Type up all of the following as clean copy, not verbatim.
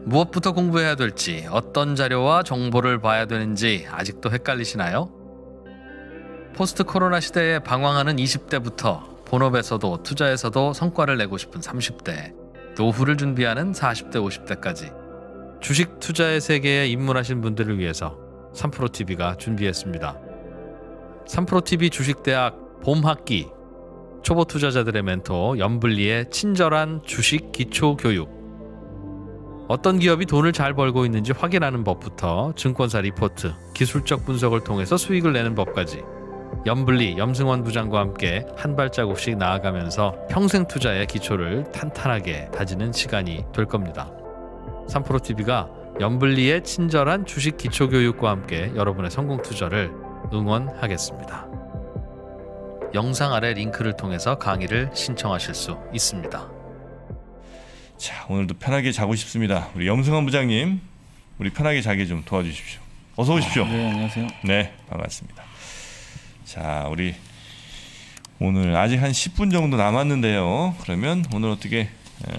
무엇부터 공부해야 될지, 어떤 자료와 정보를 봐야 되는지 아직도 헷갈리시나요? 포스트 코로나 시대에 방황하는 20대부터 본업에서도 투자에서도 성과를 내고 싶은 30대, 노후를 준비하는 40대, 50대까지 주식 투자의 세계에 입문하신 분들을 위해서 3프로TV가 준비했습니다. 3프로TV 주식대학 봄학기, 초보 투자자들의 멘토 염블리의 친절한 주식 기초 교육, 어떤 기업이 돈을 잘 벌고 있는지 확인하는 법부터 증권사 리포트, 기술적 분석을 통해서 수익을 내는 법까지 염블리, 염승원 부장과 함께 한 발자국씩 나아가면서 평생 투자의 기초를 탄탄하게 다지는 시간이 될 겁니다. 3프로TV가 염블리의 친절한 주식 기초 교육과 함께 여러분의 성공 투자를 응원하겠습니다. 영상 아래 링크를 통해서 강의를 신청하실 수 있습니다. 자, 오늘도 편하게 자고 싶습니다. 우리 염승환 부장님, 우리 편하게 자게 좀 도와주십시오. 어서 오십시오. 네, 안녕하세요. 네, 반갑습니다. 자, 우리 오늘 아직 한 10분 정도 남았는데요. 그러면 오늘 어떻게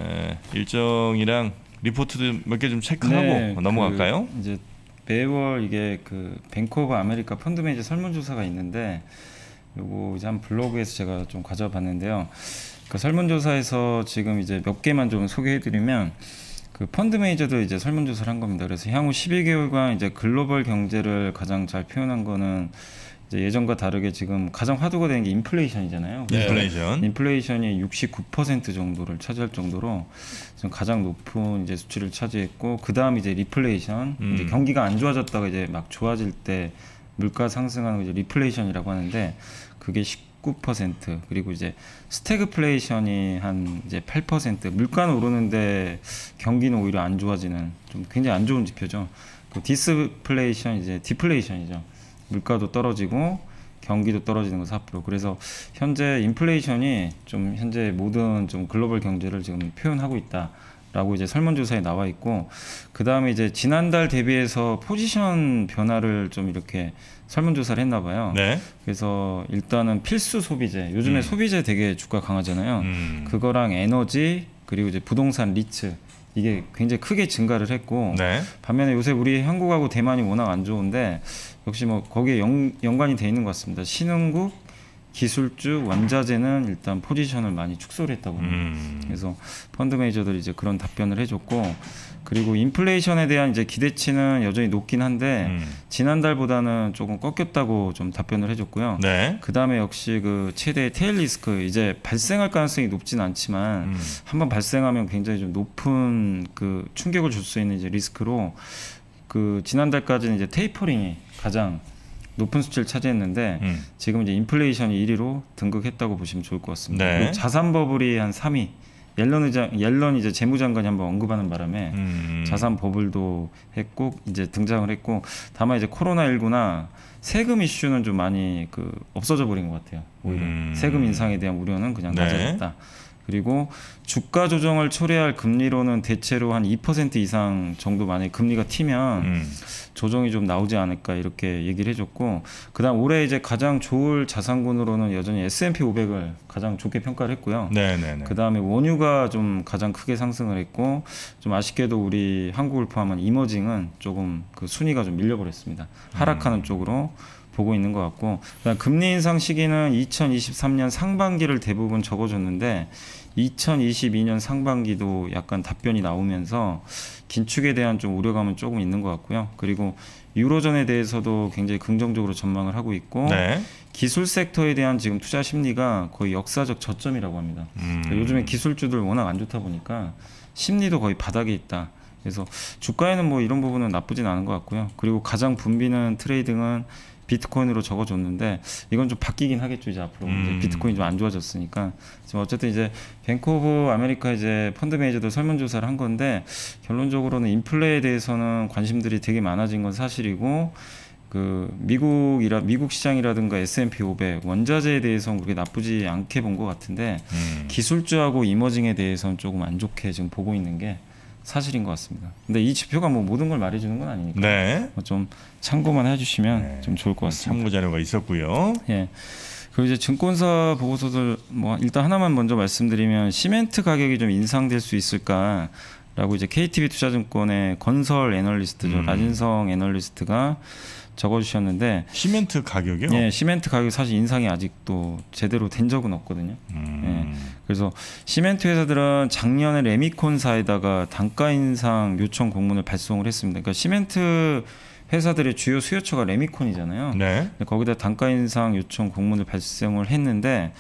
일정이랑 리포트도 몇 개 좀 체크하고 네, 넘어갈까요? 이제 매월 이게 뱅크 오브 아메리카 펀드 매니저 설문조사가 있는데 요거 이제 한 블로그에서 제가 좀 가져봤는데요. 그 설문조사에서 지금 이제 몇 개만 좀 소개해드리면 그 펀드 매니저도 이제 설문조사를 한 겁니다. 그래서 향후 12개월간 이제 글로벌 경제를 가장 잘 표현한 거는 이제 예전과 다르게 지금 가장 화두가 되는 게 인플레이션이잖아요. 네. 인플레이션이 69% 정도를 차지할 정도로 지금 가장 높은 이제 수치를 차지했고, 그 다음 이제 리플레이션, 이제 경기가 안 좋아졌다가 이제 막 좋아질 때 물가 상승하는 거 이제 리플레이션이라고 하는데 그게 19%, 그리고 이제 스태그플레이션이 한 이제 8%, 물가는 오르는데 경기는 오히려 안 좋아지는 좀 굉장히 안 좋은 지표죠. 그 디스플레이션, 이제 디플레이션이죠. 물가도 떨어지고 경기도 떨어지는 거 4%. 그래서 현재 인플레이션이 좀 현재 모든 좀 글로벌 경제를 지금 표현하고 있다라고 이제 설문조사에 나와 있고, 그 다음에 이제 지난달 대비해서 포지션 변화를 좀 이렇게 설문조사를 했나 봐요. 네. 그래서 일단은 필수 소비재, 요즘에 소비재 되게 주가 강하잖아요. 그거랑 에너지, 그리고 이제 부동산 리츠, 이게 굉장히 크게 증가를 했고, 네. 반면에 요새 우리 한국하고 대만이 워낙 안 좋은데 역시 뭐 거기에 연관이 돼 있는 것 같습니다. 신흥국, 기술주, 원자재는 일단 포지션을 많이 축소를 했다고 합니다. 그래서 펀드 매니저들이 이제 그런 답변을 해줬고, 그리고 인플레이션에 대한 이제 기대치는 여전히 높긴 한데 지난달보다는 조금 꺾였다고 좀 답변을 해줬고요. 네. 그 다음에 역시 그 최대 테일 리스크, 이제 발생할 가능성이 높진 않지만 한번 발생하면 굉장히 좀 높은 그 충격을 줄 수 있는 이제 리스크로, 그 지난달까지는 이제 테이퍼링이 가장 높은 수치를 차지했는데 지금 이제 인플레이션이 1위로 등극했다고 보시면 좋을 것 같습니다. 네. 그리고 자산 버블이 한 3위. 옐런 이제 재무장관이 한번 언급하는 바람에 자산 버블도 했고 이제 등장을 했고, 다만 이제 코로나19나 세금 이슈는 좀 많이 그 없어져 버린 것 같아요. 오히려 세금 인상에 대한 우려는 그냥 네. 낮아졌다. 그리고 주가 조정을 초래할 금리로는 대체로 한 2% 이상 정도 만약에 금리가 튀면 조정이 좀 나오지 않을까 이렇게 얘기를 해줬고, 그다음 올해 이제 가장 좋을 자산군으로는 여전히 S&P 500을 가장 좋게 평가를 했고요. 네네네. 그다음에 원유가 좀 가장 크게 상승을 했고, 좀 아쉽게도 우리 한국을 포함한 이머징은 조금 그 순위가 좀 밀려버렸습니다. 하락하는 쪽으로 보고 있는 것 같고, 그다음 금리 인상 시기는 2023년 상반기를 대부분 적어줬는데 2022년 상반기도 약간 답변이 나오면서 긴축에 대한 좀 우려감은 조금 있는 것 같고요. 그리고 유로존에 대해서도 굉장히 긍정적으로 전망을 하고 있고, 네. 기술 섹터에 대한 지금 투자 심리가 거의 역사적 저점이라고 합니다. 요즘에 기술주들 워낙 안 좋다 보니까 심리도 거의 바닥에 있다. 그래서 주가에는 뭐 이런 부분은 나쁘진 않은 것 같고요. 그리고 가장 붐비는 트레이딩은 비트코인으로 적어줬는데 이건 좀 바뀌긴 하겠죠. 이제 앞으로 이제 비트코인 좀 안 좋아졌으니까. 지금 어쨌든 이제 뱅크 오브 아메리카 이제 펀드 매니저들 설문조사를 한 건데, 결론적으로는 인플레에 대해서는 관심들이 되게 많아진 건 사실이고, 그 미국 시장이라든가 S&P 500 원자재에 대해서는 그렇게 나쁘지 않게 본 것 같은데 기술주하고 이머징에 대해서는 조금 안 좋게 지금 보고 있는 게 사실인 것 같습니다. 근데 이 지표가 뭐 모든 걸 말해주는 건 아니니까 네. 좀 참고만 해주시면 좀 좋을 것 같습니다. 참고 자료가 있었고요. 예. 그리고 이제 증권사 보고서들 뭐 일단 하나만 먼저 말씀드리면, 시멘트 가격이 좀 인상될 수 있을까 라고 이제 KTB 투자증권의 건설 애널리스트죠. 라진성 애널리스트가 적어주셨는데 시멘트 가격이요? 예, 시멘트 가격 사실 인상이 아직도 제대로 된 적은 없거든요. 예, 그래서 시멘트 회사들은 작년에 레미콘사에다가 단가 인상 요청 공문을 발송을 했습니다. 그러니까 시멘트 회사들의 주요 수요처가 레미콘이잖아요. 네. 거기다 단가 인상 요청 공문을 발송을 했는데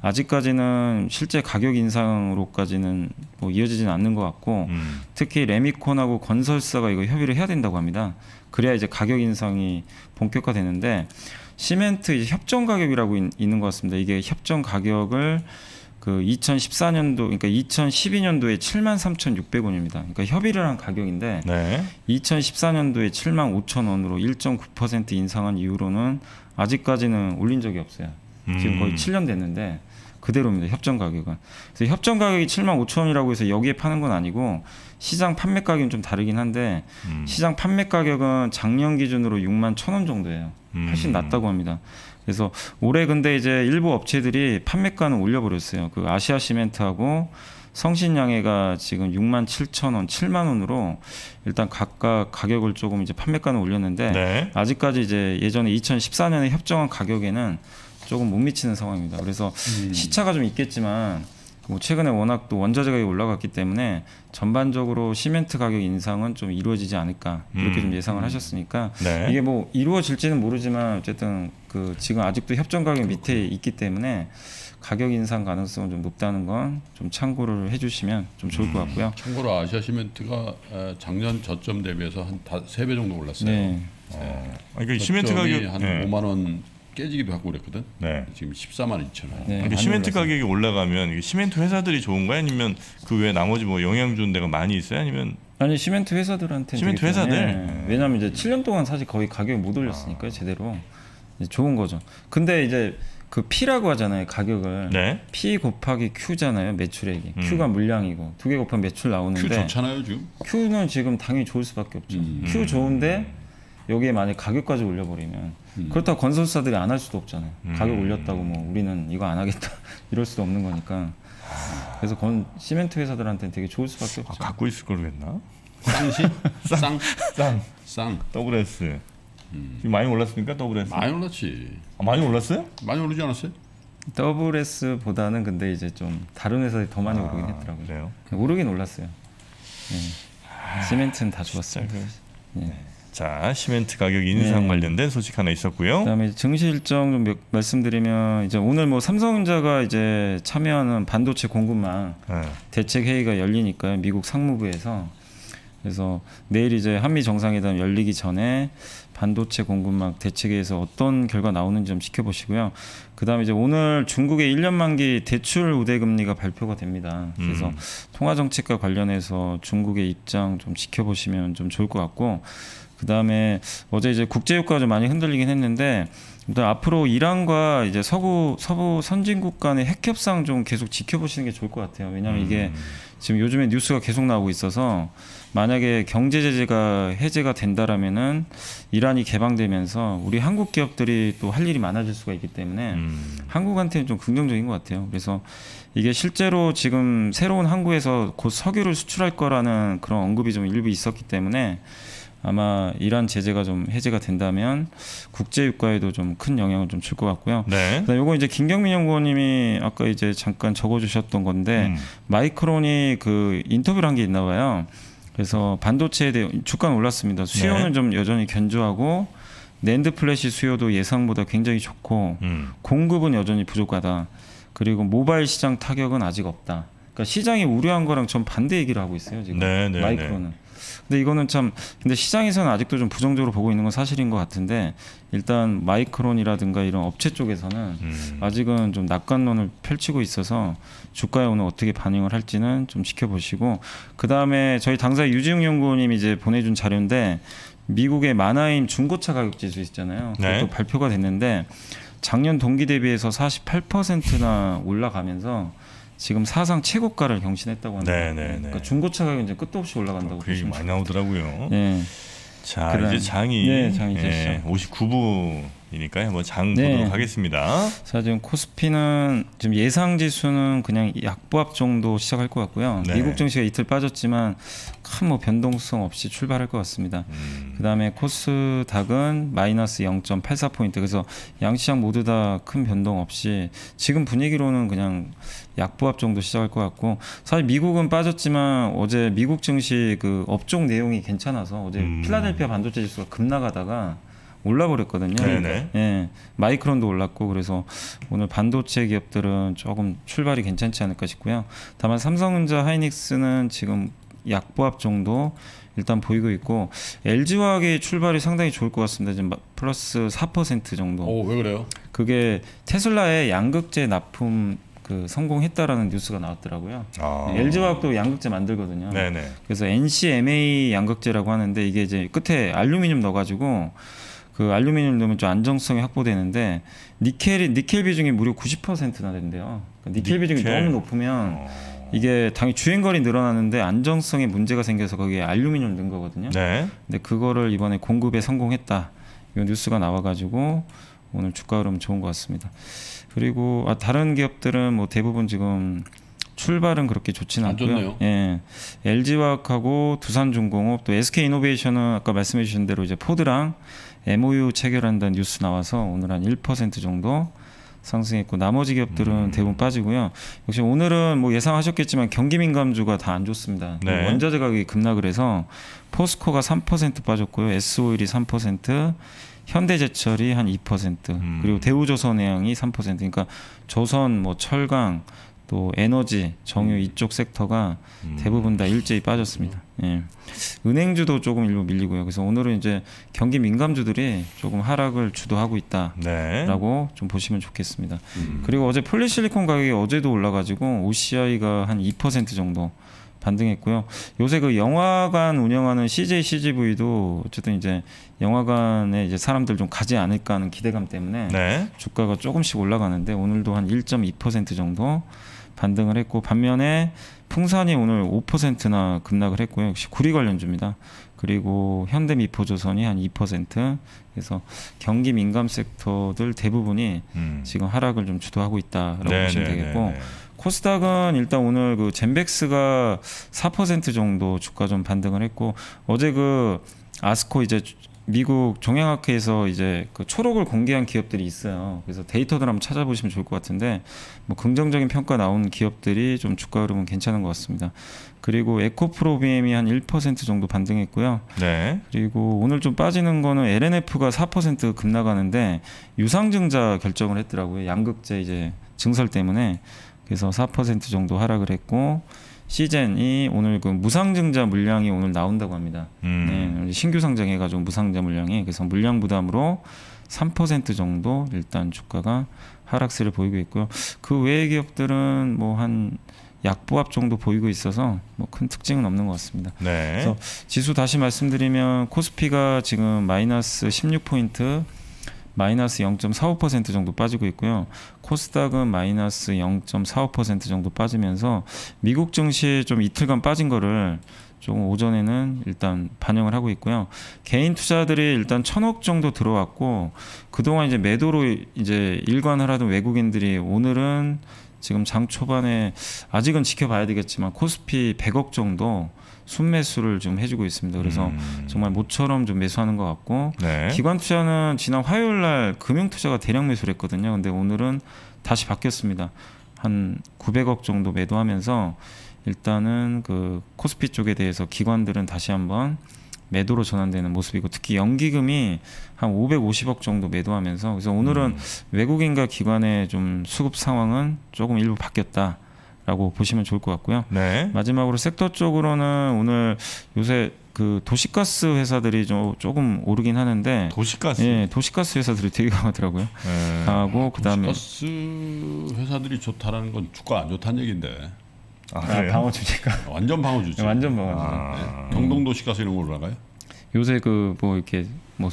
아직까지는 실제 가격 인상으로까지는 뭐 이어지지는 않는 것 같고 특히 레미콘하고 건설사가 이거 협의를 해야 된다고 합니다. 그래야 이제 가격 인상이 본격화되는데 시멘트 이제 협정 가격이라고 있는 것 같습니다. 이게 협정 가격을 그 2014년도 그러니까 2012년도에 73,600원입니다. 그러니까 협의를 한 가격인데 네. 2014년도에 75,000원으로 1.9% 인상한 이후로는 아직까지는 올린 적이 없어요. 지금 거의 7년 됐는데 그대로입니다. 협정 가격은. 그래서 협정 가격이 75,000원이라고 해서 여기에 파는 건 아니고 시장 판매 가격은 좀 다르긴 한데 시장 판매 가격은 작년 기준으로 61,000원 정도예요. 훨씬 낮다고 합니다. 그래서 올해 근데 이제 일부 업체들이 판매가는 올려버렸어요. 그 아시아 시멘트하고 성신양해가 지금 67,000원, 7만 원으로 일단 각각 가격을 조금 이제 판매가는 올렸는데 네. 아직까지 이제 예전에 2014년에 협정한 가격에는 조금 못 미치는 상황입니다. 그래서 시차가 좀 있겠지만 뭐 최근에 워낙 또 원자재 가격이 올라갔기 때문에 전반적으로 시멘트 가격 인상은 좀 이루어지지 않을까 이렇게 좀 예상을 하셨으니까 네. 이게 뭐 이루어질지는 모르지만 어쨌든 그 지금 아직도 협정 가격 밑에 있기 때문에 가격 인상 가능성은 좀 높다는 건 좀 참고를 해주시면 좀 좋을 것 같고요. 참고로 아시아 시멘트가 작년 저점 대비해서 한 3배 정도 올랐어요. 네. 그러니까 시멘트 가격 한 네. 5만 원 깨지기도 하고 그랬거든. 네. 지금 14만 2천 원. 네, 그러니까 시멘트 가격이 올라가면 이게 시멘트 회사들이 좋은가요? 아니면 그 외에 나머지 뭐 영향 주는 데가 많이 있어요? 아니면 아니 시멘트 회사들한테 시멘트 회사들? 네. 왜냐하면 이제 7년 동안 사실 거의 가격을 못 올렸으니까요. 제대로 이제 좋은 거죠. 근데 이제 그 P라고 하잖아요. 가격을 네. P 곱하기 Q잖아요. 매출액이 Q가 물량이고 두 개 곱하면 매출 나오는데 큐 좋잖아요 지금. Q는 지금 당연히 좋을 수밖에 없죠. Q 좋은데 여기에 만약 가격까지 올려버리면 그렇다고 건설사들이 안 할 수도 없잖아요. 가격 올렸다고 뭐 우리는 이거 안 하겠다 이럴 수도 없는 거니까. 그래서 시멘트 회사들한테는 되게 좋을 수밖에 없죠. 갖고 있을 걸 그랬나? 쌍시? 쌍. WS. 지금 많이 올랐습니까? WS? 많이 올랐지. 많이 올랐어요? 많이 오르지 않았어요? WS보다는 근데 이제 좀 다른 회사들이 더 많이 오르긴 했더라고요. 그래요? 오르긴 올랐어요. 네. 시멘트는 다 좋았어요. 네. 자, 시멘트 가격 인상 네. 관련된 소식 하나 있었고요. 그다음에 증시 일정 좀 말씀드리면 이제 오늘 뭐 삼성전자가 이제 참여하는 반도체 공급망 네. 대책 회의가 열리니까요. 미국 상무부에서. 그래서 내일 이제 한미 정상회담 열리기 전에 반도체 공급망 대책에서 어떤 결과 나오는지 좀 지켜보시고요. 그다음에 이제 오늘 중국의 1년 만기 대출 우대 금리가 발표가 됩니다. 그래서 통화 정책과 관련해서 중국의 입장 좀 지켜보시면 좀 좋을 것 같고, 그다음에 어제 이제 국제 유가가 좀 많이 흔들리긴 했는데, 일단 앞으로 이란과 이제 서부 선진국 간의 핵 협상 좀 계속 지켜보시는 게 좋을 것 같아요. 왜냐하면 이게 지금 요즘에 뉴스가 계속 나오고 있어서 만약에 경제 제재가 해제가 된다라면은 이란이 개방되면서 우리 한국 기업들이 또 할 일이 많아질 수가 있기 때문에 한국한테는 좀 긍정적인 것 같아요. 그래서 이게 실제로 지금 새로운 항구에서 곧 석유를 수출할 거라는 그런 언급이 좀 일부 있었기 때문에 아마 이란 제재가 좀 해제가 된다면 국제 유가에도 좀 큰 영향을 좀 줄 것 같고요. 네. 그다음 요거 이제 김경민 연구원님이 아까 이제 잠깐 적어주셨던 건데 마이크론이 그 인터뷰를 한 게 있나 봐요. 그래서 반도체에 대해 주가는 올랐습니다. 수요는 네. 좀 여전히 견조하고 낸드 플래시 수요도 예상보다 굉장히 좋고 공급은 여전히 부족하다. 그리고 모바일 시장 타격은 아직 없다. 그러니까 시장이 우려한 거랑 좀 반대 얘기를 하고 있어요 지금. 네, 네, 마이크론은. 근데 이거는 참 근데 시장에서는 아직도 좀 부정적으로 보고 있는 건 사실인 것 같은데, 일단 마이크론이라든가 이런 업체 쪽에서는 아직은 좀 낙관론을 펼치고 있어서 주가에 오늘 어떻게 반응을 할지는 좀 지켜보시고, 그 다음에 저희 당사 유지웅 연구원님이 이제 보내준 자료인데 미국의 마나임 중고차 가격 지수 있잖아요. 그것도 네. 발표가 됐는데 작년 동기 대비해서 48%나 올라가면서 지금 사상 최고가를 경신했다고 합니다. 네. 그러니까 중고차 가격이 이제 끝도 없이 올라간다고 그 얘기 보시면 많이 나오더라고요. 네. 자, 그다음- 이제 장이 네, 장이 되시죠. 59부 30일이니까 한번 장 네. 보도록 하겠습니다. 자, 지금 코스피는 지금 예상 지수는 그냥 약보합 정도 시작할 것 같고요. 네. 미국 증시가 이틀 빠졌지만 큰 뭐 변동성 없이 출발할 것 같습니다. 그다음에 코스닥은 마이너스 0.84포인트. 그래서 양시장 모두 다 큰 변동 없이 지금 분위기로는 그냥 약보합 정도 시작할 것 같고, 사실 미국은 빠졌지만 어제 미국 증시 그 업종 내용이 괜찮아서 어제 필라델피아 반도체 지수가 급락하다가 올라버렸거든요. 네네. 예, 마이크론도 올랐고, 그래서 오늘 반도체 기업들은 조금 출발이 괜찮지 않을까 싶고요. 다만 삼성전자, 하이닉스는 지금 약보합 정도 일단 보이고 있고, LG화학의 출발이 상당히 좋을 것 같습니다. 지금 플러스 4% 정도. 왜 그래요? 그게 테슬라의 양극재 납품 그 성공했다라는 뉴스가 나왔더라고요. LG화학도 양극재 만들거든요. 네네. 그래서 NCMA 양극재라고 하는데, 이게 이제 끝에 알루미늄 넣어가지고 그 알루미늄 넣으면 좀 안정성이 확보되는데, 니켈 비중이 무려 90%나 된대요. 그러니까 니켈 비중이 너무 높으면 이게 당연히 주행거리 늘어나는데 안정성에 문제가 생겨서 거기에 알루미늄 넣은 거거든요. 네. 근데 그거를 이번에 공급에 성공했다, 이 뉴스가 나와가지고 오늘 주가 흐름 좋은 것 같습니다. 그리고 다른 기업들은 뭐 대부분 지금 출발은 그렇게 좋지는 않고요. 좋네요. 예, LG화학하고 두산중공업, 또 SK이노베이션은 아까 말씀해주신 대로 이제 포드랑 MOU 체결한다는 뉴스 나와서 오늘 한 1% 정도 상승했고, 나머지 기업들은 대부분 빠지고요. 역시 오늘은 뭐 예상하셨겠지만 경기민감주가 다 안 좋습니다. 네. 원자재 가격이 급락을 해서 포스코가 3% 빠졌고요. S오일이 3%, 현대제철이 한 2%, 그리고 대우조선해양이 3%. 그러니까 조선, 뭐 철강, 또 에너지, 정유 이쪽 sek터가 대부분 다 일제히 빠졌습니다. 예. 은행주도 조금 일부 밀리고요. 그래서 오늘은 이제 경기 민감주들이 조금 하락을 주도하고 있다라고 네. 좀 보시면 좋겠습니다. 그리고 어제 폴리실리콘 가격이 어제도 올라가지고 OCI가 한 2% 정도 반등했고요. 요새 그 영화관 운영하는 CJ CGV도 어쨌든 이제 영화관에 이제 사람들 좀 가지 않을까 하는 기대감 때문에 네. 주가가 조금씩 올라가는데, 오늘도 한 1.2% 정도 반등을 했고, 반면에 풍산이 오늘 5%나 급락을 했고요. 역시 구리 관련주입니다. 그리고 현대미포조선이 한 2%. 그래서 경기 민감 섹터들 대부분이 지금 하락을 좀 주도하고 있다라고 보시면 되겠고, 코스닥은 일단 오늘 그 젠백스가 4% 정도 주가 좀 반등을 했고, 어제 그 아스코 이제 미국 종양학회에서 이제 그 초록을 공개한 기업들이 있어요. 그래서 데이터들 한번 찾아보시면 좋을 것 같은데, 뭐 긍정적인 평가 나온 기업들이 좀 주가 흐름은 괜찮은 것 같습니다. 그리고 에코프로비엠이 한 1% 정도 반등했고요. 네. 그리고 오늘 좀 빠지는 거는 LNF가 4% 급락하는데 유상증자 결정을 했더라고요. 양극재 이제 증설 때문에. 그래서 4% 정도 하락을 했고, 시젠이 오늘 그 무상증자 물량이 오늘 나온다고 합니다. 네, 신규 상장해가지고 무상증자 물량이, 그래서 물량 부담으로 3% 정도 일단 주가가 하락세를 보이고 있고요. 그 외의 기업들은 뭐 한 약보합 정도 보이고 있어서 뭐 큰 특징은 없는 것 같습니다. 네. 그래서 지수 다시 말씀드리면 코스피가 지금 마이너스 16포인트, 마이너스 0.45% 정도 빠지고 있고요. 코스닥은 마이너스 0.45% 정도 빠지면서 미국 증시 좀 이틀간 빠진 거를 조금 오전에는 일단 반영을 하고 있고요. 개인 투자들이 일단 1,000억 정도 들어왔고, 그동안 이제 매도로 이제 일관을 하던 외국인들이 오늘은 지금 장 초반에 아직은 지켜봐야 되겠지만 코스피 100억 정도 순매수를 좀 해주고 있습니다. 그래서 정말 모처럼 좀 매수하는 것 같고, 네. 기관 투자는 지난 화요일 날 금융 투자가 대량 매수를 했거든요. 근데 오늘은 다시 바뀌었습니다. 한 900억 정도 매도하면서 일단은 그 코스피 쪽에 대해서 기관들은 다시 한번 매도로 전환되는 모습이고, 특히 연기금이 한 550억 정도 매도하면서, 그래서 오늘은 외국인과 기관의 좀 수급 상황은 조금 일부 바뀌었다 라고 보시면 좋을 것 같고요. 네. 마지막으로 섹터 쪽으로는 오늘 요새 그 도시가스 회사들이 조금 오르긴 하는데, 도시가스. 예, 도시가스 회사들이 되게 강하더라고요. 네. 강하고 그다음에 가스 회사들이 좋다라는 건 주가 안 좋다는 얘긴데. 그래요? 방어주니까 완전 방어주지. 완전 방어주죠. 경동도시가스 이런 거 올라가요? 요새 그 뭐 이렇게 뭐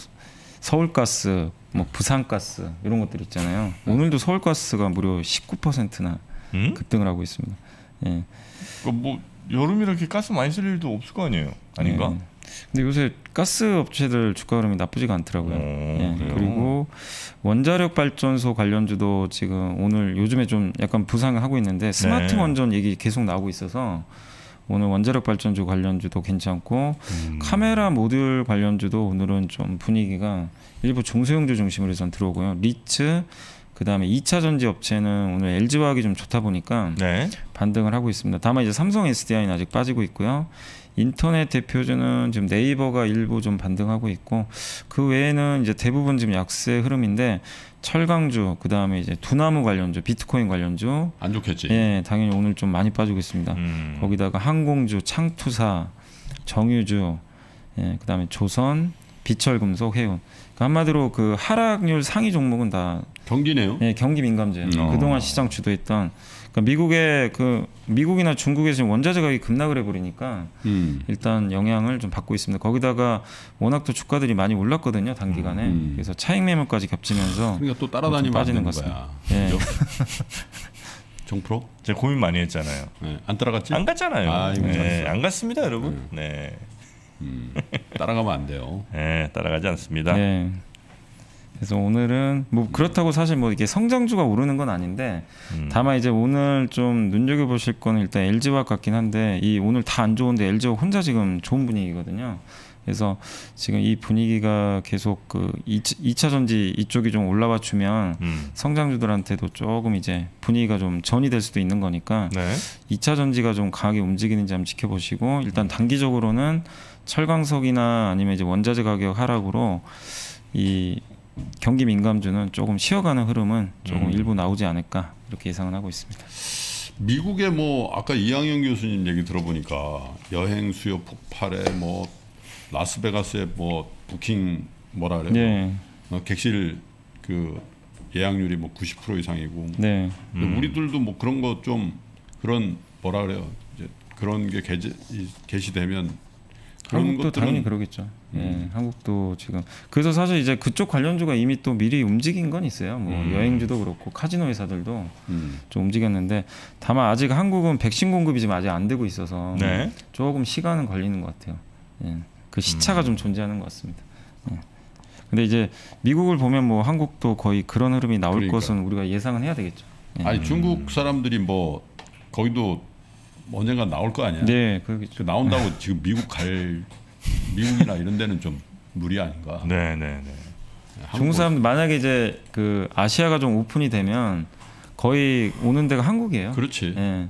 서울가스, 뭐 부산가스 이런 것들 있잖아요. 오늘도 서울가스가 무려 19%나 급등을 하고 있습니다. 예. 뭐 여름에 이렇게 가스 많이 쓸 일도 없을 거 아니에요? 아닌가? 네. 근데 요새 가스 업체들 주가 흐름이 나쁘지가 않더라고요. 예, 그래요? 그리고 원자력 발전소 관련주도 지금 오늘 요즘에 좀 약간 부상을 하고 있는데 스마트 네. 원전 얘기 계속 나오고 있어서 오늘 원자력 발전소 관련주도 괜찮고 카메라 모듈 관련주도 오늘은 좀 분위기가 일부 중소형주 중심으로 해서 들어오고요. 리츠 그다음에 2차 전지 업체는 오늘 LG화학이 좀 좋다 보니까 네. 반등을 하고 있습니다. 다만 이제 삼성 SDI는 아직 빠지고 있고요. 인터넷 대표주는 지금 네이버가 일부 좀 반등하고 있고 그 외에는 이제 대부분 지금 약세 흐름인데 철강주 그다음에 이제 두나무 관련주, 비트코인 관련주 안 좋겠지. 예, 당연히 오늘 좀 많이 빠지고 있습니다. 거기다가 항공주, 창투사, 정유주, 예, 그다음에 조선, 비철금속, 해운. 그러니까 한마디로 그 하락률 상위 종목은 다 경기네요. 예, 경기 민감주예요. 그동안 시장 주도했던 그러니까 미국의 그 미국이나 중국에서 지금 원자재 가격이 급락을 해버리니까 일단 영향을 좀 받고 있습니다. 거기다가 워낙 또 주가들이 많이 올랐거든요 단기간에. 그래서 차익 매물까지 겹치면서 그러니까 또 따라다니면 빠지는 안 것 되는 같습니다. 거야. 예. 그죠? 정프로? 제가 고민 많이 했잖아요. 네. 안 따라갔지? 안 갔잖아요. 아, 이거 네, 잘했어. 안 갔습니다, 여러분. 네. 따라가면 안 돼요. 네, 따라가지 않습니다. 네. 그래서 오늘은 뭐 그렇다고 사실 뭐 이게 성장주가 오르는 건 아닌데 다만 이제 오늘 좀 눈여겨 보실 거는 일단 LG화학 같긴 한데 이 오늘 다 안 좋은데 LG화학 혼자 지금 좋은 분위기거든요. 그래서 지금 이 분위기가 계속 그 2차 전지 이쪽이 좀 올라와 주면 성장주들한테도 조금 이제 분위기가 좀 전이 될 수도 있는 거니까 네. 2차 전지가 좀 강하게 움직이는지 한번 지켜보시고 일단 단기적으로는 철광석이나 아니면 이제 원자재 가격 하락으로 이 경기 민감주는 조금 쉬어가는 흐름은 조금 일부 나오지 않을까 이렇게 예상을 하고 있습니다. 미국의 뭐 아까 이항영 교수님 얘기 들어보니까 여행 수요 폭발에 뭐 라스베가스의 뭐 부킹 뭐라 그래요? 네, 객실 그 예약률이 뭐 90% 이상이고. 네, 근데 우리들도 뭐 그런 거 좀 그런 뭐라 그래요? 이제 그런 게 개시되면 그런 한국도 것들은 당연히 그러겠죠. 예, 한국도 지금 그래서 사실 이제 그쪽 관련주가 이미 또 미리 움직인 건 있어요. 뭐 여행주도 그렇고 카지노 회사들도 좀 움직였는데 다만 아직 한국은 백신 공급이 지금 아직 안 되고 있어서 네. 조금 시간은 걸리는 것 같아요. 예, 그 시차가 좀 존재하는 것 같습니다. 예. 근데 이제 미국을 보면 뭐 한국도 거의 그런 흐름이 나올 그러니까. 것은 우리가 예상은 해야 되겠죠. 예. 아니 중국 사람들이 뭐 거기도 언젠가 나올 거 아니야? 네, 그러겠죠. 그 나온다고 지금 미국이나 이런 데는 좀 무리 아닌가? 네, 네, 네. 중국 사람들 만약에 이제 그 아시아가 좀 오픈이 되면 거의 오는 데가 한국이에요. 그렇지. 예.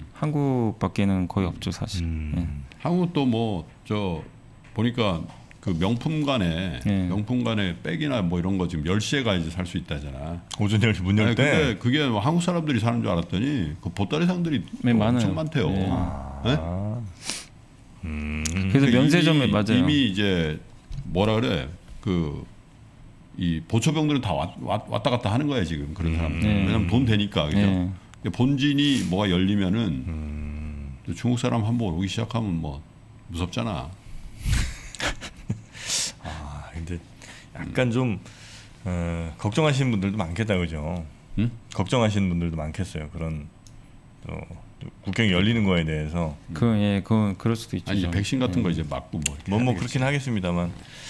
한국밖에는 거의 없죠 사실. 예. 한국도 뭐 저 보니까 그 명품관에 예. 명품관에 백이나 뭐 이런 거 지금 10시에 가야지 살 수 있다잖아. 오전 10시 문 열 아니, 때. 근데 그게 뭐 한국 사람들이 사는 줄 알았더니 그 보따리상들이 네, 또 많아요. 엄청 많대요. 네. 네? 그래서 그러니까 면세점에 맞아요. 이미 이제 뭐라 그래 그 이 보초병들은 다 왔다 갔다 하는 거야 지금 그런 사람들. 네. 왜냐면 돈 되니까 그죠. 네. 본진이 뭐가 열리면은 중국 사람 한번 오기 시작하면 뭐 무섭잖아. 아, 근데 약간 좀 걱정하시는 분들도 많겠다, 그죠? 응? 걱정하시는 분들도 많겠어요. 그런 또 국경이 열리는 거에 대해서. 그럴 수도 있죠. 아니 이제 백신 같은 거 이제 맞고 뭐. 이렇게 뭐 해야겠지. 그렇긴 하겠습니다만.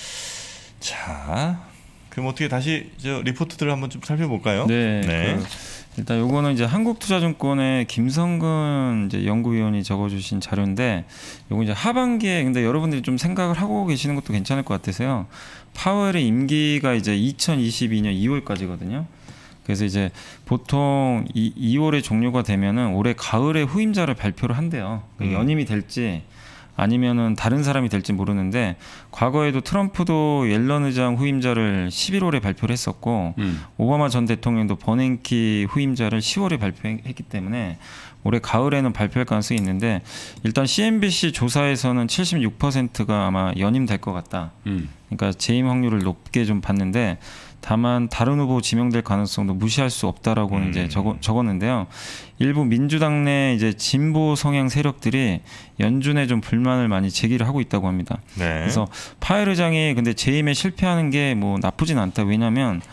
자, 그럼 어떻게 다시 저 리포트들을 한번 좀 살펴볼까요? 네. 일단 요거는 이제 한국투자증권의 김성근 이제 연구위원이 적어주신 자료인데, 요거 이제 하반기에 근데 여러분들이 좀 생각을 하고 계시는 것도 괜찮을 것 같아서요. 파월의 임기가 이제 2022년 2월까지거든요. 그래서 이제 보통 2월에 종료가 되면은 올해 가을에 후임자를 발표를 한대요. 그러니까 연임이 될지 아니면은 다른 사람이 될지 모르는데, 과거에도 트럼프도 옐런 의장 후임자를 11월에 발표를 했었고 오바마 전 대통령도 버냉키 후임자를 10월에 발표했기 때문에 올해 가을에는 발표할 가능성이 있는데, 일단 CNBC 조사에서는 76%가 아마 연임될 것 같다. 그러니까 재임 확률을 높게 좀 봤는데, 다만 다른 후보 지명될 가능성도 무시할 수 없다라고는 이제 적었는데요. 일부 민주당 내 이제 진보 성향 세력들이 연준에 좀 불만을 많이 제기를 하고 있다고 합니다. 네. 그래서 파웰 의장이 근데 재임에 실패하는 게 뭐 나쁘진 않다. 왜냐하면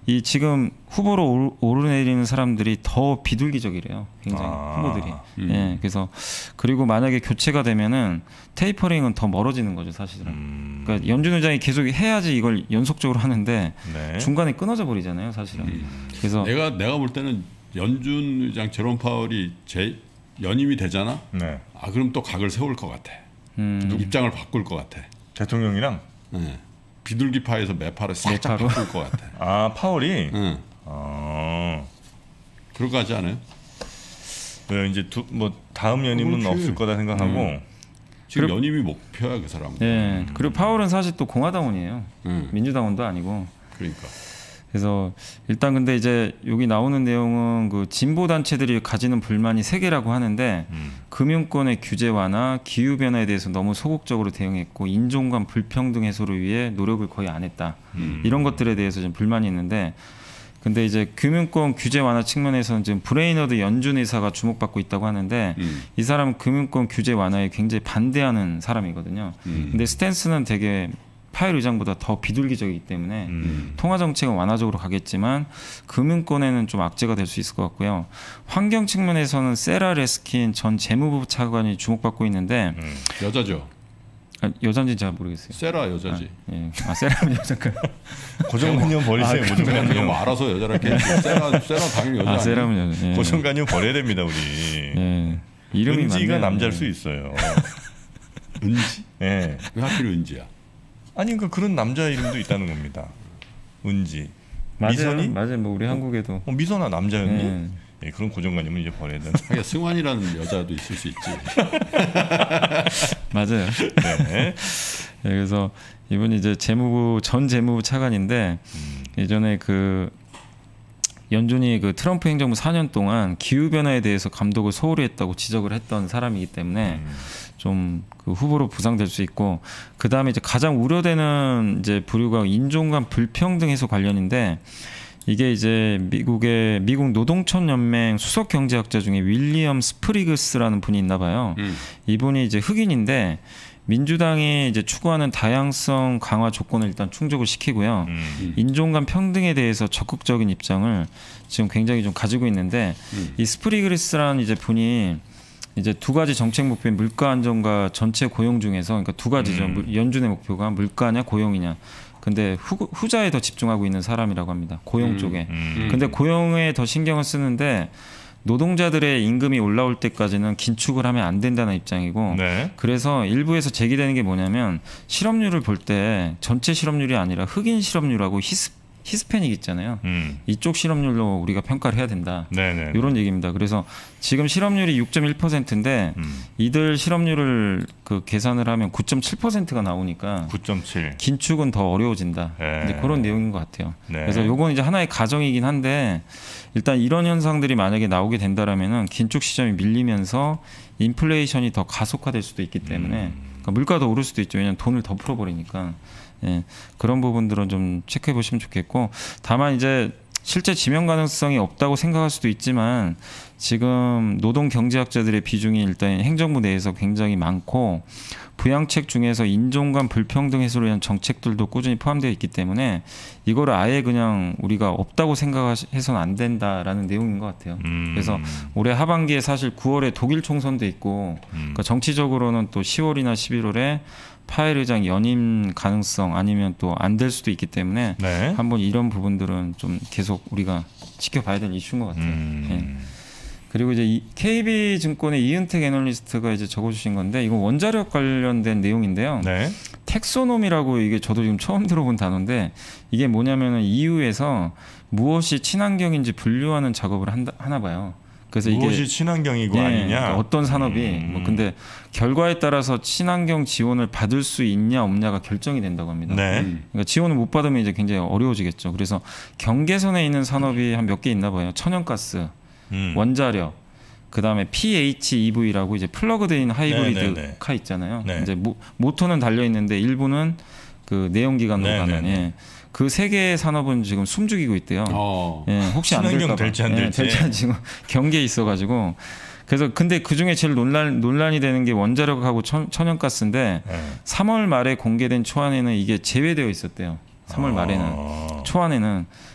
이 지금 후보로 오르내리는 사람들이 더 비둘기적이래요. 굉장히 후보들이. 예, 그래서 그리고 만약에 교체가 되면은 테이퍼링은 더 멀어지는 거죠, 사실은. 그러니까 연준 의장이 계속 해야지 이걸 연속적으로 하는데 네. 중간에 끊어져 버리잖아요, 사실은. 그래서 내가 볼 때는 연준 의장 제롬 파월이 연임이 되잖아. 네. 아 그럼 또 각을 세울 것 같아. 입장을 바꿀 것 같아. 대통령이랑 네. 비둘기파에서 매파를 살짝 매파로? 바꿀 것 같아. 아 파월이. 응. 아. 그럴 거 하지 않아요? 네, 이제 뭐 다음 연임은 그렇지. 없을 거다 생각하고. 지금 연임이 목표야 그 사람은. 예. 그리고 파월은 사실 또 공화당원이에요. 민주당원도 아니고. 그러니까. 그래서 일단 근데 이제 여기 나오는 내용은 그 진보 단체들이 가지는 불만이 세 개라고 하는데 금융권의 규제 완화, 기후 변화에 대해서 너무 소극적으로 대응했고 인종 간 불평등 해소를 위해 노력을 거의 안 했다. 이런 것들에 대해서 좀 불만이 있는데 근데 이제 금융권 규제 완화 측면에서는 지금 브레이너드 연준 의사가 주목받고 있다고 하는데 이 사람은 금융권 규제 완화에 굉장히 반대하는 사람이거든요. 근데 스탠스는 되게 파웰 의장보다 더 비둘기적이기 때문에 통화 정책은 완화적으로 가겠지만 금융권에는 좀 악재가 될 수 있을 것 같고요. 환경 측면에서는 세라 레스킨 전 재무부 차관이 주목받고 있는데 여자죠. 여잔지 잘 모르겠어요. 세라 여자지. 예. 세라는 여자인가요? 고정관념 버리세요. 내가 고정관념. 뭐 알아서 여자랄게. 세라 당연히 여자. 세라는 여자. 예. 고정관념 버려야 됩니다 우리. 예. 이름이 은지가 맞네요. 남자일 예. 수 있어요. 은지? 예. 왜 하필 은지야? 아니 그러니까 그런 남자 이름도 있다는 겁니다. 은지. 맞아요. 미선이? 맞아요. 뭐 우리 한국에도 미선아 남자였니? 예. 예, 그런 고정관념은 이제 버려야 된다. 하긴 승환이라는 여자도 있을 수 있지. 맞아요. 네. 예, 그래서 이분이 이제 전 재무부 차관인데 예전에 그 연준이 그 트럼프 행정부 4년 동안 기후 변화에 대해서 감독을 소홀히 했다고 지적을 했던 사람이기 때문에 좀 그 후보로 부상될 수 있고 그 다음에 이제 가장 우려되는 이제 부류가 인종 간 불평등 해소 관련인데 이게 이제 미국 노동촌 연맹 수석 경제학자 중에 윌리엄 스프리그스라는 분이 있나 봐요. 이분이 이제 흑인인데 민주당이 이제 추구하는 다양성 강화 조건을 일단 충족을 시키고요. 인종 간 평등에 대해서 적극적인 입장을 지금 굉장히 좀 가지고 있는데 이 스프리그스라는 이제 분이 이제 두 가지 정책 목표인 물가 안정과 전체 고용 중에서 그러니까 두 가지죠. 연준의 목표가 물가냐 고용이냐. 근데 후자에 더 집중하고 있는 사람이라고 합니다. 고용 쪽에. 근데 고용에 더 신경을 쓰는데 노동자들의 임금이 올라올 때까지는 긴축을 하면 안 된다는 입장이고 네. 그래서 일부에서 제기되는 게 뭐냐면 실업률을 볼 때 전체 실업률이 아니라 흑인 실업률하고 히스패닉 있잖아요. 이쪽 실업률로 우리가 평가를 해야 된다. 네네. 이런 얘기입니다. 그래서 지금 실업률이 6.1%인데 이들 실업률을 그 계산을 하면 9.7%가 나오니까 9.7. 긴축은 더 어려워진다. 네. 이제 그런 내용인 것 같아요. 네. 그래서 요건 이제 하나의 가정이긴 한데 일단 이런 현상들이 만약에 나오게 된다라면은 긴축 시점이 밀리면서 인플레이션이 더 가속화될 수도 있기 때문에 그러니까 물가도 오를 수도 있죠. 왜냐하면 돈을 더 풀어버리니까. 예, 그런 부분들은 좀 체크해 보시면 좋겠고 다만 이제 실제 지명 가능성이 없다고 생각할 수도 있지만 지금 노동 경제학자들의 비중이 일단 행정부 내에서 굉장히 많고 부양책 중에서 인종 간 불평등 해소를 위한 정책들도 꾸준히 포함되어 있기 때문에 이거를 아예 그냥 우리가 없다고 생각해서는 안 된다라는 내용인 것 같아요. 그래서 올해 하반기에 사실 9월에 독일 총선도 있고 그러니까 정치적으로는 또 10월이나 11월에 파웰 의장 연임 가능성 아니면 또 안 될 수도 있기 때문에 네. 한번 이런 부분들은 좀 계속 우리가 지켜봐야 될 이슈인 것 같아요. 예. 그리고 이제 KB증권의 이은택 애널리스트가 이제 적어주신 건데 이건 원자력 관련된 내용인데요. 네. 텍소놈이라고 이게 저도 지금 처음 들어본 단어인데 이게 뭐냐면은 EU에서 무엇이 친환경인지 분류하는 작업을 하나 봐요. 그래서 무엇이 이게 친환경이고 예, 아니냐. 그러니까 어떤 산업이 뭐 근데 결과에 따라서 친환경 지원을 받을 수 있냐 없냐가 결정이 된다고 합니다. 네. 그러니까 지원을 못 받으면 이제 굉장히 어려워지겠죠. 그래서 경계선에 있는 산업이 한 몇 개 있나 봐요. 천연가스, 원자력, 그다음에 PHEV라고 이제 플러그드인 하이브리드 네네네. 카 있잖아요. 네. 이제 모터는 달려 있는데 일부는 그 내연기관으로 네네네. 가는 예. 그 세 개의 산업은 지금 숨죽이고 있대요. 예, 혹시 안 친환경 될까 봐. 될지 안 될지. 될지 안 지금 경계에 있어가지고 그래서 근데 그 중에 제일 논란이 되는 게 원자력하고 천연가스인데 네. 3월 말에 공개된 초안에는 이게 제외되어 있었대요. 3월 말에는 초안에는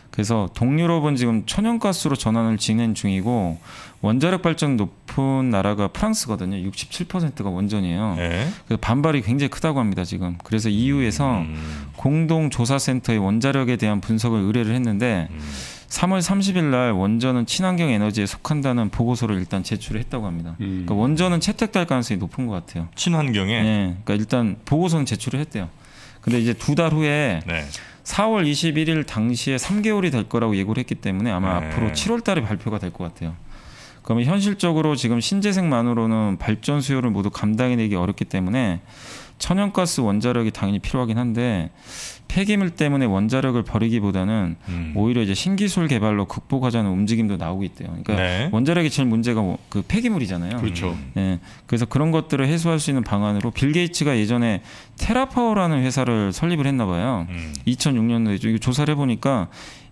그래서 동유럽은 지금 천연가스로 전환을 진행 중이고 원자력 발전 높은 나라가 프랑스거든요. 67%가 원전이에요. 네. 그래서 반발이 굉장히 크다고 합니다. 지금. 그래서 EU에서 공동조사센터에 원자력에 대한 분석을 의뢰를 했는데 3월 30일 날 원전은 친환경 에너지에 속한다는 보고서를 일단 제출을 했다고 합니다. 그러니까 원전은 채택될 가능성이 높은 것 같아요. 친환경에. 네, 그러니까 일단 보고서는 제출을 했대요. 근데 이제 2달 후에 네. 4월 21일 당시에 3개월이 될 거라고 예고를 했기 때문에 아마 네. 앞으로 7월 달에 발표가 될 것 같아요. 그러면 현실적으로 지금 신재생만으로는 발전 수요를 모두 감당해내기 어렵기 때문에 천연가스 원자력이 당연히 필요하긴 한데 폐기물 때문에 원자력을 버리기보다는 오히려 이제 신기술 개발로 극복하자는 움직임도 나오고 있대요. 그러니까 네. 원자력이 제일 문제가 그 폐기물이잖아요. 그렇죠. 네, 그래서 그런 것들을 해소할 수 있는 방안으로 빌 게이츠가 예전에 테라파워라는 회사를 설립을 했나 봐요. 2006년도에 이거 조사를 해보니까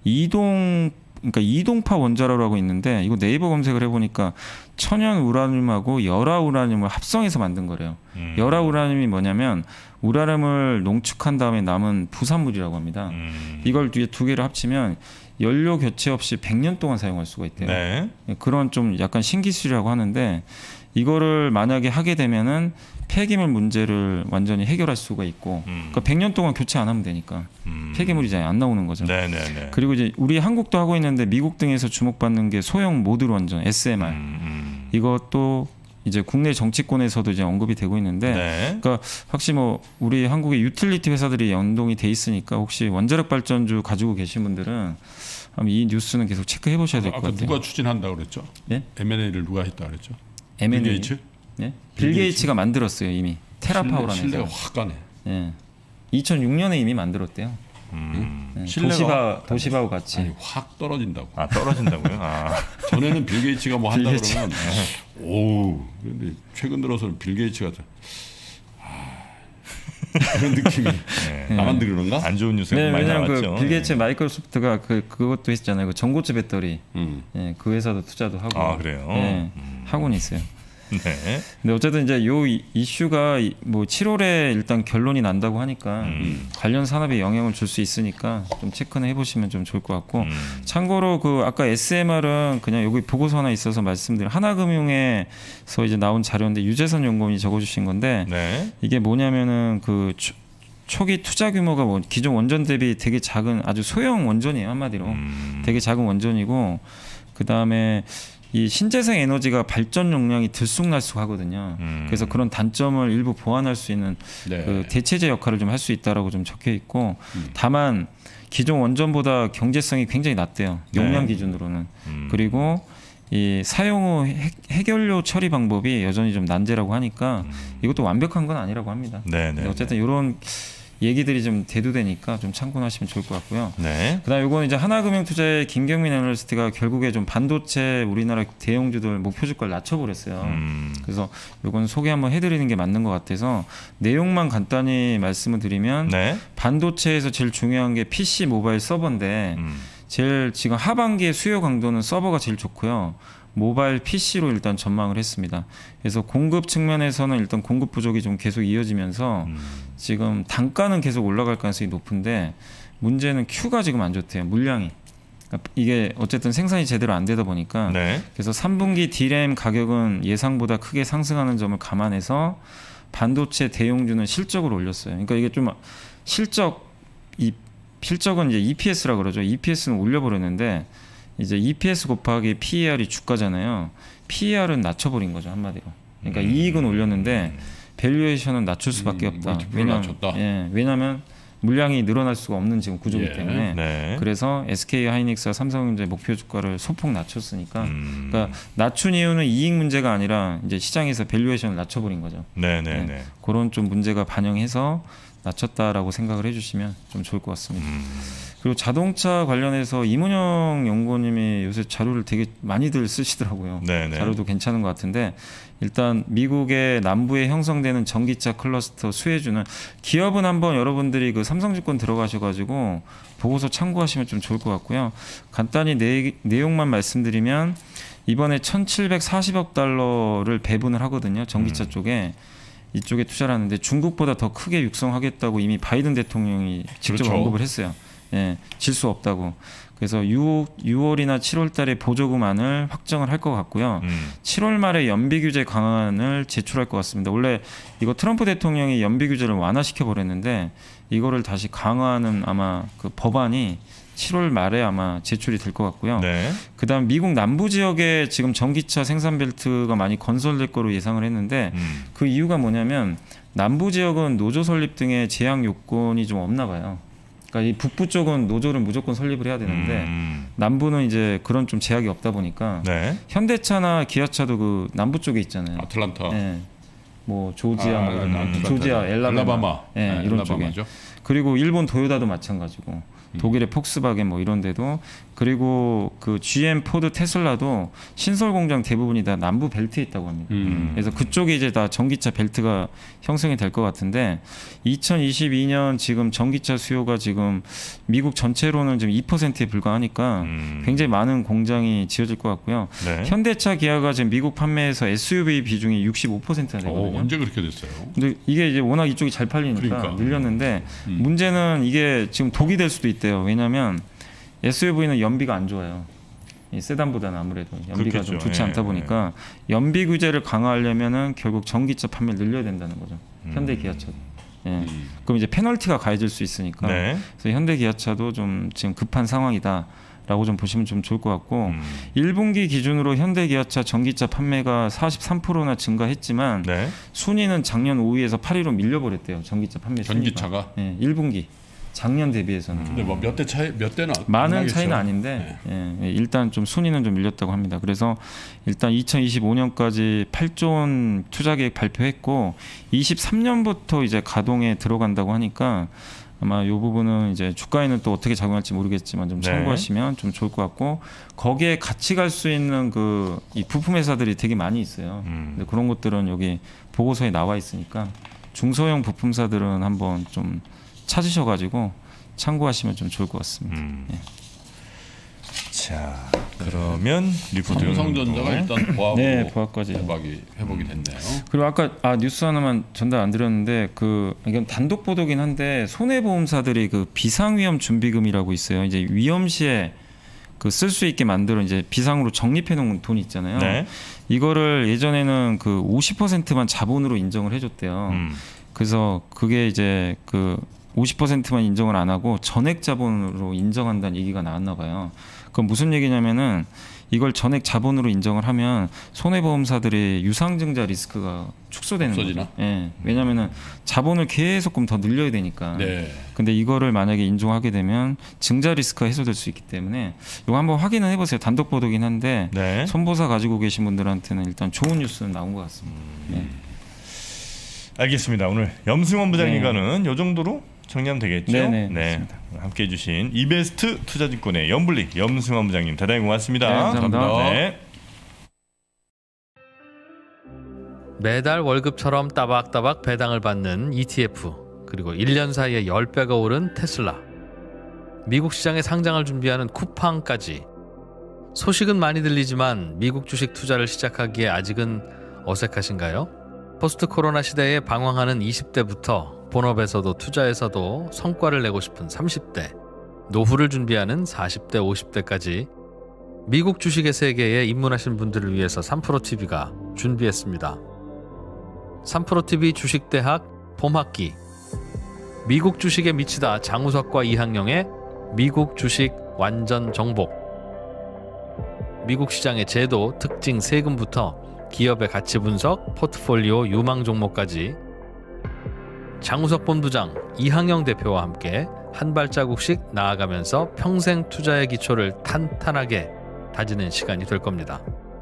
그러니까 이동파 원자로라고 있는데 이거 네이버 검색을 해보니까 천연 우라늄하고 열화 우라늄을 합성해서 만든 거래요. 열화 우라늄이 뭐냐면 우라늄을 농축한 다음에 남은 부산물이라고 합니다. 이걸 두 개를 합치면 연료 교체 없이 100년 동안 사용할 수가 있대요. 네. 그런 좀 약간 신기술이라고 하는데 이거를 만약에 하게 되면은 폐기물 문제를 완전히 해결할 수가 있고 그러니까 100년 동안 교체 안 하면 되니까 폐기물이잖아요. 안 나오는 거죠. 네네네. 그리고 이제 우리 한국도 하고 있는데 미국 등에서 주목받는 게 소형 모듈 원전 SMR. 이것도 이제 국내 정치권에서도 이제 언급이 되고 있는데 네. 그러니까 확실히 뭐 우리 한국의 유틸리티 회사들이 연동이 돼 있으니까 혹시 원자력 발전주 가지고 계신 분들은 이 뉴스는 계속 체크해 보셔야 될 것 아까 같아요. 누가 추진한다 그랬죠? 네? M&A를 누가 했다 그랬죠? M&A. 빌 게이츠? 네? 빌 게이츠가 만들었어요 이미 테라파워라는 신뢰가 회사. 확 가네. 네. 2006년에 이미 만들었대요. 네. 신뢰가 도시바우 같이. 아니 확 떨어진다고. 아 떨어진다고요? 아. 전에는 빌 게이츠가 뭐 한다 빌 게이츠. 그러면 오우 그런데 최근 들어서는 빌 게이츠가 그런 느낌이 나만 그러는가? 안 좋은 뉴스가 네, 많이 왜냐면 나왔죠. 그 빌 게이츠 마이크로소프트가 그것도 했잖아요. 그 전고체 배터리. 예, 그 회사도 투자도 하고. 아, 그래요? 예, 하고는 있어요. 네. 근데 어쨌든 이제 요 이슈가 뭐 7월에 일단 결론이 난다고 하니까 관련 산업에 영향을 줄 수 있으니까 좀 체크는 해보시면 좀 좋을 것 같고 참고로 그 아까 SMR은 그냥 여기 보고서 하나 있어서 말씀드린 하나금융에서 이제 나온 자료인데 유재선 연구원이 적어주신 건데 네. 이게 뭐냐면은 그 초기 투자 규모가 뭐 기존 원전 대비 되게 작은 아주 소형 원전이에요 한마디로 되게 작은 원전이고 그 다음에 이 신재생 에너지가 발전 용량이 들쑥날쑥하거든요. 그래서 그런 단점을 일부 보완할 수 있는 네. 그 대체제 역할을 좀 할 수 있다라고 좀 적혀 있고 다만 기존 원전보다 경제성이 굉장히 낮대요. 용량 네. 기준으로는. 그리고 이 사용 후 해결료 처리 방법이 여전히 좀 난제라고 하니까 이것도 완벽한 건 아니라고 합니다. 네, 네. 근데 어쨌든 이런 얘기들이 좀 대두되니까 좀 참고하시면 좋을 것 같고요. 네. 그다음 이거는 이제 하나금융투자의 김경민 애널리스트가 결국에 좀 반도체 우리나라 대형주들 목표 주가를 낮춰버렸어요. 그래서 이건 소개 한번 해드리는 게 맞는 것 같아서 내용만 간단히 말씀을 드리면 네. 반도체에서 제일 중요한 게 PC 모바일 서버인데 제일 지금 하반기의 수요 강도는 서버가 제일 좋고요. 모바일 PC로 일단 전망을 했습니다. 그래서 공급 측면에서는 일단 공급 부족이 좀 계속 이어지면서 지금 단가는 계속 올라갈 가능성이 높은데 문제는 Q가 지금 안 좋대요. 물량이. 그러니까 이게 어쨌든 생산이 제대로 안 되다 보니까 네. 그래서 3분기 D램 가격은 예상보다 크게 상승하는 점을 감안해서 반도체 대용주는 실적을 올렸어요. 그러니까 이게 좀 실적은 이제 EPS라고 그러죠. EPS는 올려버렸는데 이제 EPS 곱하기 PER이 주가잖아요. PER은 낮춰버린 거죠 한마디로. 그러니까 이익은 올렸는데 밸류에이션은 낮출 수밖에 없다. 멀티플을 낮췄다. 왜냐하면 물량이 늘어날 수가 없는 지금 구조이기 예. 때문에. 네. 그래서 SK 하이닉스와 삼성전자 목표 주가를 소폭 낮췄으니까. 그러니까 낮춘 이유는 이익 문제가 아니라 이제 시장에서 밸류에이션을 낮춰버린 거죠. 네, 네, 네. 네. 그런 좀 문제가 반영해서 낮췄다라고 생각을 해주시면 좀 좋을 것 같습니다. 그리고 자동차 관련해서 이문영 연구원님이 요새 자료를 되게 많이들 쓰시더라고요. 네, 네. 자료도 괜찮은 것 같은데 일단 미국의 남부에 형성되는 전기차 클러스터 수혜주는 기업은 한번 여러분들이 그 삼성증권 들어가셔가지고 보고서 참고하시면 좀 좋을 것 같고요. 간단히 내용만 말씀드리면 이번에 1,740억 달러를 배분을 하거든요. 전기차 쪽에. 이쪽에 투자를 하는데 중국보다 더 크게 육성하겠다고 이미 바이든 대통령이 직접 그렇죠. 언급을 했어요. 예, 질 수 없다고. 그래서 6월이나 7월 달에 보조금안을 확정을 할 것 같고요. 7월 말에 연비 규제 강화안을 제출할 것 같습니다. 원래 이거 트럼프 대통령이 연비 규제를 완화시켜 버렸는데 이거를 다시 강화하는 아마 그 법안이 7월 말에 아마 제출이 될 것 같고요. 네. 그다음 미국 남부 지역에 지금 전기차 생산 벨트가 많이 건설될 거로 예상을 했는데 그 이유가 뭐냐면 남부 지역은 노조 설립 등의 제약 요건이 좀 없나 봐요. 그러니까 이 북부 쪽은 노조를 무조건 설립을 해야 되는데 남부는 이제 그런 좀 제약이 없다 보니까 네. 현대차나 기아차도 그 남부 쪽에 있잖아요. 아틀란타. 네. 뭐 조지아 뭐 이런 아틀란타. 조지아, 엘라바마. 네, 이런 쪽에. 엘라바마죠. 그리고 일본 도요다도 마찬가지고. 독일의 폭스바겐 뭐 이런 데도 그리고 그 GM, 포드, 테슬라도 신설 공장 대부분이 다 남부 벨트에 있다고 합니다. 그래서 그쪽에 이제 다 전기차 벨트가 형성이 될 것 같은데 2022년 지금 전기차 수요가 지금 미국 전체로는 지금 2%에 불과하니까 굉장히 많은 공장이 지어질 것 같고요. 네. 현대차, 기아가 지금 미국 판매에서 SUV 비중이 65%나 되거든요. 언제 그렇게 됐어요? 근데 이게 이제 워낙 이쪽이 잘 팔리니까 그러니까. 늘렸는데 문제는 이게 지금 독이 될 수도 있대요. 왜냐하면 SUV는 연비가 안 좋아요. 이 세단보다는 아무래도 연비가 좀 그렇겠죠. 좋지 예, 않다 보니까 연비 규제를 강화하려면은 결국 전기차 판매를 늘려야 된다는 거죠. 현대 기아차도. 예. 그럼 이제 페널티가 가해질 수 있으니까. 네. 그래서 현대 기아차도 좀 지금 급한 상황이다. 라고 좀 보시면 좀 좋을 것 같고 1분기 기준으로 현대 기아차 전기차 판매가 43%나 증가했지만 네. 순위는 작년 5위에서 8위로 밀려버렸대요. 전기차 판매 순위가. 전기차가? 예, 1분기 작년 대비해서는. 근데 뭐 몇 대 차이 몇 대나 많은 나겠죠? 차이는 아닌데 예, 일단 좀 순위는 좀 밀렸다고 합니다. 그래서 일단 2025년까지 8조 원 투자 계획 발표했고 23년부터 이제 가동에 들어간다고 하니까 아마 이 부분은 이제 주가에는 또 어떻게 작용할지 모르겠지만 좀 네. 참고하시면 좀 좋을 것 같고 거기에 같이 갈 수 있는 그 이 부품 회사들이 되게 많이 있어요. 근데 그런 것들은 여기 보고서에 나와 있으니까 중소형 부품사들은 한번 좀 찾으셔가지고 참고하시면 좀 좋을 것 같습니다. 예. 자, 그러면 리포트 삼성전자가 일단 보합으로 네, 보합까지. 회복이 됐네요. 그리고 아까 뉴스 하나만 전달 안 드렸는데 그 이건 단독 보도긴 한데 손해보험사들이 그 비상위험 준비금이라고 있어요. 이제 위험 시에 그 쓸 수 있게 만들어 이제 비상으로 적립해 놓은 돈 있잖아요. 네. 이거를 예전에는 그 50%만 자본으로 인정을 해줬대요. 그래서 그게 이제 그 50%만 인정을 안 하고 전액 자본으로 인정한다는 얘기가 나왔나 봐요. 그건 무슨 얘기냐면은 이걸 전액 자본으로 인정을 하면 손해보험사들의 유상증자 리스크가 축소되는 없어지나? 거죠. 예. 왜냐면은 자본을 계속 더 늘려야 되니까. 네. 근데 이거를 만약에 인정하게 되면 증자 리스크가 해소될 수 있기 때문에 이거 한번 확인을 해보세요. 단독 보도긴 한데 네. 손보사 가지고 계신 분들한테는 일단 좋은 뉴스는 나온 것 같습니다. 예. 알겠습니다. 오늘 염승원 부장님과는 이 정도로 정리하면 되겠죠? 네네, 네. 맞습니다. 함께해 주신 이베스트 투자증권의 염블리 염승원 부장님 대단히 고맙습니다. 네, 감사합니다. 네. 매달 월급처럼 따박따박 배당을 받는 ETF, 그리고 1년 사이에 10배가 오른 테슬라, 미국 시장에 상장을 준비하는 쿠팡까지. 소식은 많이 들리지만 미국 주식 투자를 시작하기에 아직은 어색하신가요? 포스트 코로나 시대에 방황하는 20대부터 본업에서도 투자에서도 성과를 내고 싶은 30대, 노후를 준비하는 40대, 50대까지 미국 주식의 세계에 입문하신 분들을 위해서 3프로TV가 준비했습니다. 3프로TV 주식대학 봄학기, 미국 주식에 미치다 장우석과 이항영의 미국 주식 완전 정복, 미국 시장의 제도, 특징, 세금부터 기업의 가치 분석, 포트폴리오 유망 종목까지 장우석 본부장, 이항영 대표와 함께 한 발자국씩 나아가면서 평생 투자의 기초를 탄탄하게 다지는 시간이 될 겁니다.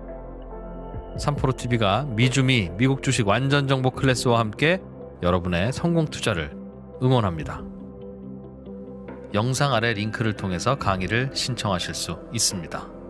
3프로TV가 미주미 미국 주식 완전 정보 클래스와 함께 여러분의 성공 투자를 응원합니다. 영상 아래 링크를 통해서 강의를 신청하실 수 있습니다.